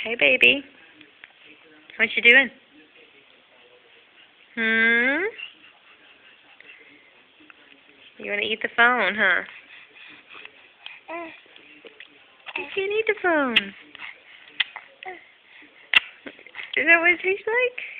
Hey, baby. What you doing? You want to eat the phone, huh? You can eat the phone. Is that what it tastes like?